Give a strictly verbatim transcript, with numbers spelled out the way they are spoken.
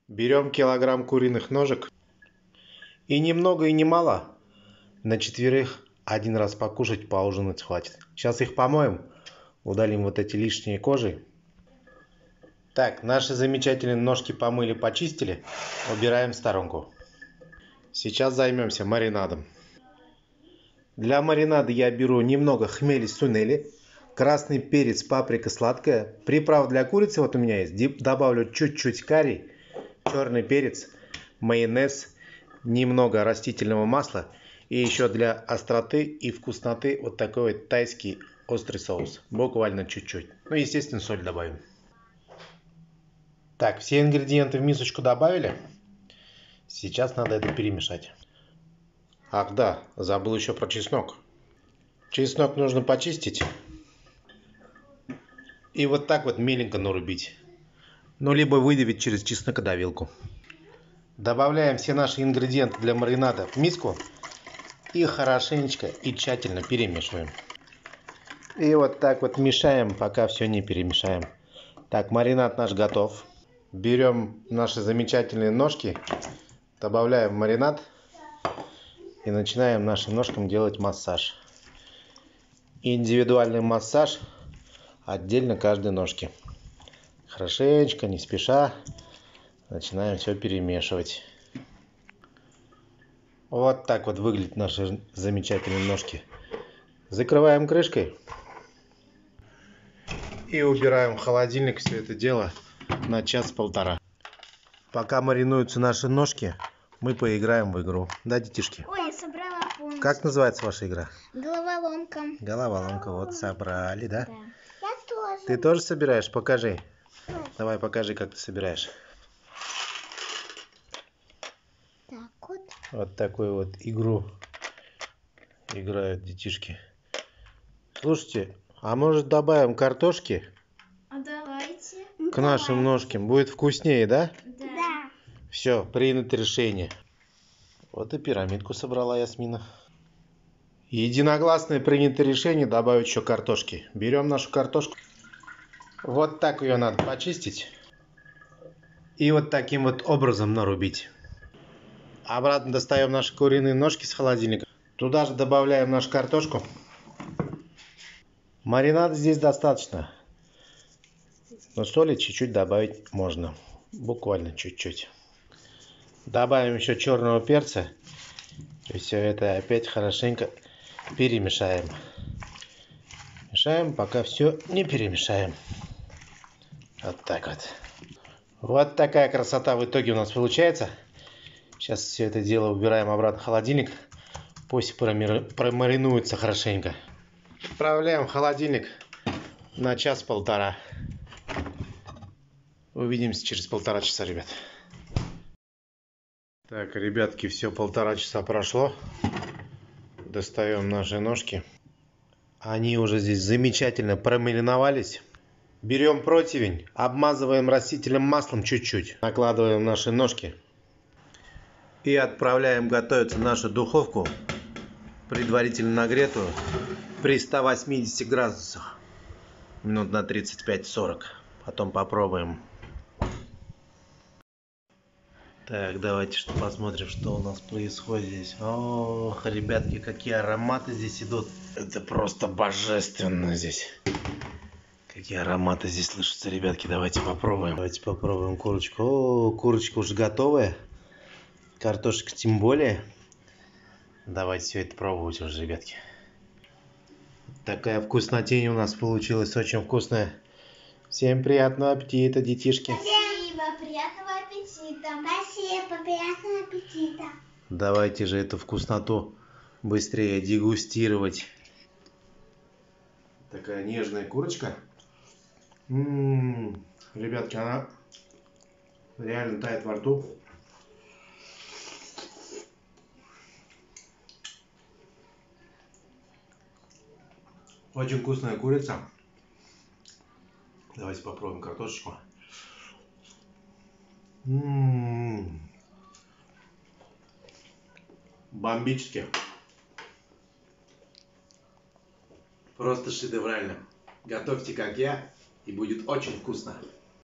Берем килограмм куриных ножек. И ни много и ни мало. На четверых один раз покушать, поужинать хватит. Сейчас их помоем. Удалим вот эти лишние кожи. Так, наши замечательные ножки помыли, почистили. Убираем в сторонку. Сейчас займемся маринадом. Для маринада я беру немного хмели сунели, красный перец, паприка сладкая. Приправ для курицы вот у меня есть. Добавлю чуть-чуть карри, черный перец, майонез, немного растительного масла. И еще для остроты и вкусноты вот такой вот тайский острый соус. Буквально чуть-чуть. Ну, естественно, соль добавим. Так, все ингредиенты в мисочку добавили. Сейчас надо это перемешать. Ах да, забыл еще про чеснок. Чеснок нужно почистить. И вот так вот меленько нарубить. Ну, либо выдавить через чеснокодавилку. Добавляем все наши ингредиенты для маринада в миску. И хорошенечко и тщательно перемешиваем. И вот так вот мешаем, пока все не перемешаем. Так, маринад наш готов. Берем наши замечательные ножки. Добавляем в маринад. И начинаем нашим ножкам делать массаж. Индивидуальный массаж отдельно каждой ножки. Хорошенечко, не спеша, начинаем все перемешивать. Вот так вот выглядят наши замечательные ножки. Закрываем крышкой. И убираем в холодильник все это дело на час-полтора. Пока маринуются наши ножки, мы поиграем в игру. Да, детишки? Ой, я собрала полностью. Как называется ваша игра? Головоломка. Головоломка. Вот собрали, да? Да. Я тоже. Ты тоже собираешь? Покажи. Да. Давай, покажи, как ты собираешь. Так вот. Вот такую вот игру играют детишки. Слушайте, а может добавим картошки? А давайте. К нашим ножкам. Будет вкуснее, да? Да. Все, принято решение. Вот и пирамидку собрала Ясмина. Единогласное принято решение добавить еще картошки. Берем нашу картошку. Вот так ее надо почистить. И вот таким вот образом нарубить. Обратно достаем наши куриные ножки с холодильника. Туда же добавляем нашу картошку. Маринада здесь достаточно. Но соли чуть-чуть добавить можно. Буквально чуть-чуть. Добавим еще черного перца. И все это опять хорошенько перемешаем. Мешаем, пока все не перемешаем. Вот так вот. Вот такая красота в итоге у нас получается. Сейчас все это дело убираем обратно в холодильник. Пусть промаринуется хорошенько. Отправляем в холодильник на час-полтора. Увидимся через полтора часа, ребят. Так, ребятки, все, полтора часа прошло. Достаем наши ножки. Они уже здесь замечательно промариновались. Берем противень, обмазываем растительным маслом чуть-чуть. Накладываем наши ножки. И отправляем готовиться в нашу духовку, предварительно нагретую, при ста восьмидесяти градусах. Минут на тридцать пять-сорок. Потом попробуем. Так, давайте посмотрим, что у нас происходит здесь. Ох, ребятки, какие ароматы здесь идут. Это просто божественно здесь. Какие ароматы здесь слышатся, ребятки. Давайте попробуем. Давайте попробуем курочку. О, курочка уже готовая. Картошечка тем более. Давайте все это пробовать уже, ребятки. Такая вкуснотень у нас получилась. Очень вкусная. Всем приятного аппетита, детишки. Спасибо, приятного аппетита. Спасибо, приятного аппетита. Давайте же эту вкусноту быстрее дегустировать. Такая нежная курочка. М-м-м, ребятки, она реально тает во рту. Очень вкусная курица. Давайте попробуем картошечку. М-м-м. Бомбически. Просто шедеврально. Готовьте как я, и будет очень вкусно.